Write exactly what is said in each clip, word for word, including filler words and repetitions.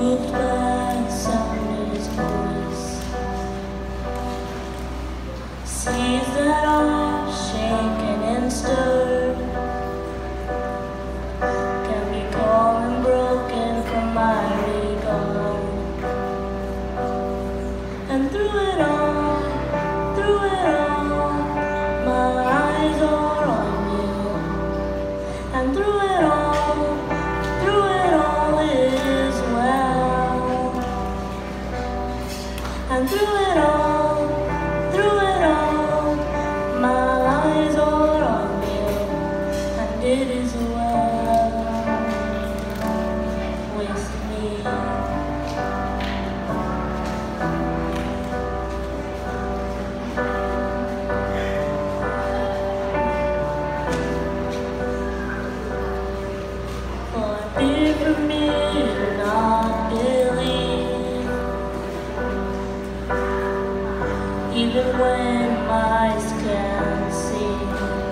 moved by the sound of his voice. Seas that are shaken and stirred can be calm and broken from my regard. And through it all, through it all, my eyes are on you. And through it all, through it all is well. And through it all, through it all, my eyes are on you. And it is well with me. Fear for me to not believe, even when my eyes can't see.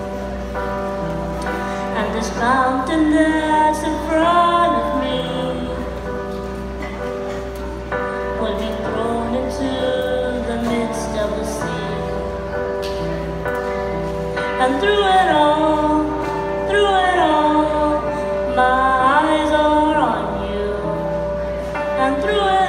And this mountain that's in front of me will be thrown into the midst of the sea. And through it all, through it all, my eyes are on you. And through it